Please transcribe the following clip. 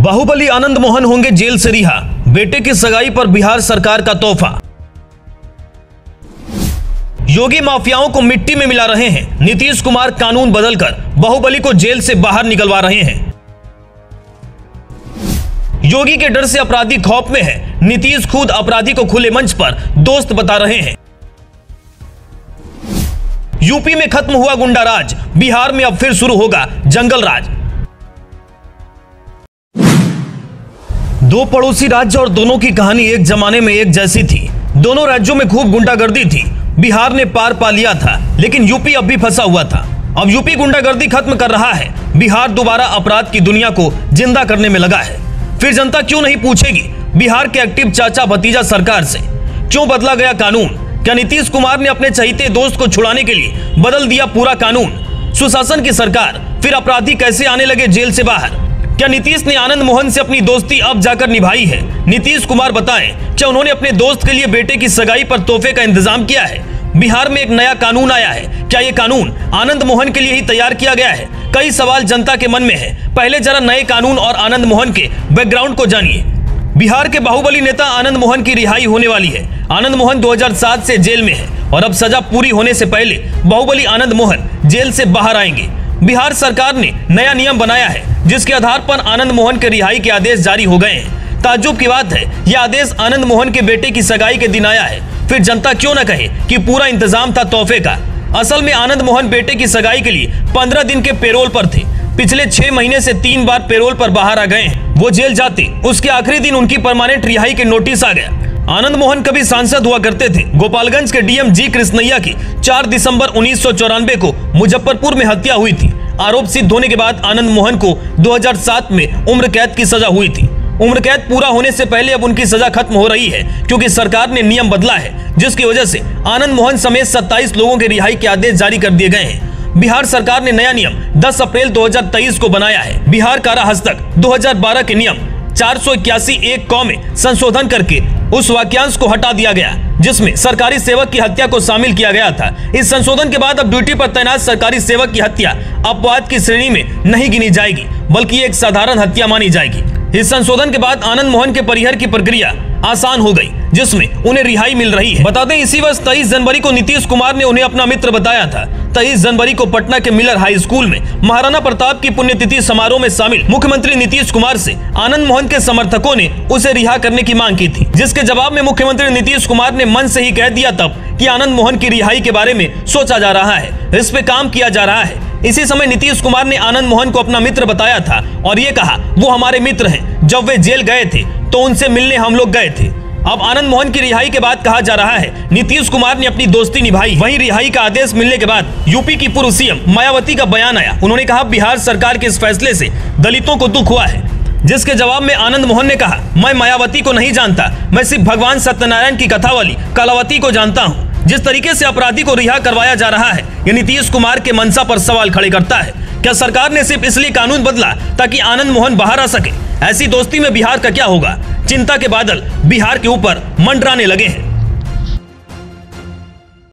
बाहुबली आनंद मोहन होंगे जेल से रिहा, बेटे की सगाई पर बिहार सरकार का तोहफा। योगी माफियाओं को मिट्टी में मिला रहे हैं, नीतीश कुमार कानून बदलकर बाहुबली को जेल से बाहर निकलवा रहे हैं। योगी के डर से अपराधी खौफ में है, नीतीश खुद अपराधी को खुले मंच पर दोस्त बता रहे हैं। यूपी में खत्म हुआ गुंडा राज, बिहार में अब फिर शुरू होगा जंगल राज। दो पड़ोसी राज्य और दोनों की कहानी एक जमाने में एक जैसी थी। दोनों राज्यों में खूब गुंडागर्दी थी। बिहार ने पार पा लिया था, लेकिन यूपी अब भी फंसा हुआ था। अब यूपी गुंडागर्दी खत्म कर रहा है, बिहार दोबारा अपराध की दुनिया को जिंदा करने में लगा है। फिर जनता क्यों नहीं पूछेगी बिहार के एक्टिव चाचा भतीजा सरकार से, क्यों बदला गया कानून? क्या नीतीश कुमार ने अपने चहीते दोस्त को छुड़ाने के लिए बदल दिया पूरा कानून? सुशासन की सरकार, फिर अपराधी कैसे आने लगे जेल से बाहर? क्या नीतीश ने आनंद मोहन से अपनी दोस्ती अब जाकर निभाई है? नीतीश कुमार बताएं, क्या उन्होंने अपने दोस्त के लिए बेटे की सगाई पर तोहफे का इंतजाम किया है? बिहार में एक नया कानून आया है, क्या ये कानून आनंद मोहन के लिए ही तैयार किया गया है? कई सवाल जनता के मन में है। पहले जरा नए कानून और आनंद मोहन के बैकग्राउंड को जानिए। बिहार के बाहुबली नेता आनंद मोहन की रिहाई होने वाली है। आनंद मोहन 2007 से जेल में है और अब सजा पूरी होने से पहले बाहुबली आनंद मोहन जेल से बाहर आएंगे। बिहार सरकार ने नया नियम बनाया है, जिसके आधार पर आनंद मोहन के रिहाई के आदेश जारी हो गए हैं। ताज्जुब की बात है, यह आदेश आनंद मोहन के बेटे की सगाई के दिन आया है। फिर जनता क्यों न कहे कि पूरा इंतजाम था तोहफे का। असल में आनंद मोहन बेटे की सगाई के लिए 15 दिन के पेरोल पर थे। पिछले 6 महीने से 3 बार पेरोल पर बाहर आ गए हैं। वो जेल जाते उसके आखिरी दिन उनकी परमानेंट रिहाई के नोटिस आ गया। आनंद मोहन कभी सांसद हुआ करते थे। गोपालगंज के डीएम जी कृष्णैया की 4 दिसंबर 1994 को मुजफ्फरपुर में हत्या हुई थी। आरोप सिद्ध होने के बाद आनंद मोहन को 2007 में उम्र कैद की सजा हुई थी। उम्र कैद पूरा होने से पहले अब उनकी सजा खत्म हो रही है, क्योंकि सरकार ने नियम बदला है, जिसकी वजह से आनंद मोहन समेत 27 लोगों के रिहाई के आदेश जारी कर दिए गए हैं। बिहार सरकार ने नया नियम 10 अप्रैल 2023 को बनाया है। बिहार कारा हस्तक 2012 के नियम 481(1) क में संशोधन करके उस वाक्यांश को हटा दिया गया, जिसमें सरकारी सेवक की हत्या को शामिल किया गया था। इस संशोधन के बाद अब ड्यूटी पर तैनात सरकारी सेवक की हत्या अपवाद की श्रेणी में नहीं गिनी जाएगी, बल्कि एक साधारण हत्या मानी जाएगी। इस संशोधन के बाद आनंद मोहन के परिहर की प्रक्रिया आसान हो गई, जिसमें उन्हें रिहाई मिल रही है। बता दें, इसी वर्ष 23 जनवरी को नीतीश कुमार ने उन्हें अपना मित्र बताया था। 23 जनवरी को पटना के मिलर हाई स्कूल में महाराणा प्रताप की पुण्यतिथि समारोह में शामिल मुख्यमंत्री नीतीश कुमार से आनंद मोहन के समर्थकों ने उसे रिहा करने की मांग की थी, जिसके जवाब में मुख्यमंत्री नीतीश कुमार ने मन से ही कह दिया तब कि आनंद मोहन की रिहाई के बारे में सोचा जा रहा है, इस पे काम किया जा रहा है। इसी समय नीतीश कुमार ने आनंद मोहन को अपना मित्र बताया था और ये कहा, वो हमारे मित्र हैं। जब वे जेल गए थे तो उनसे मिलने हम लोग गए थे। अब आनंद मोहन की रिहाई के बाद कहा जा रहा है, नीतीश कुमार ने अपनी दोस्ती निभाई। वहीं रिहाई का आदेश मिलने के बाद यूपी की पूर्व सीएम मायावती का बयान आया। उन्होंने कहा, बिहार सरकार के इस फैसले से दलितों को दुख हुआ है। जिसके जवाब में आनंद मोहन ने कहा, मैं मायावती को नहीं जानता, मैं सिर्फ भगवान सत्यनारायण की कथा वाली कलावती को जानता हूँ। जिस तरीके से अपराधी को रिहा करवाया जा रहा है, ये नीतीश कुमार के मंशा पर सवाल खड़े करता है। क्या सरकार ने सिर्फ इसलिए कानून बदला ताकि आनंद मोहन बाहर आ सके? ऐसी दोस्ती में बिहार का क्या होगा? चिंता के बादल बिहार के ऊपर मंडराने लगे हैं।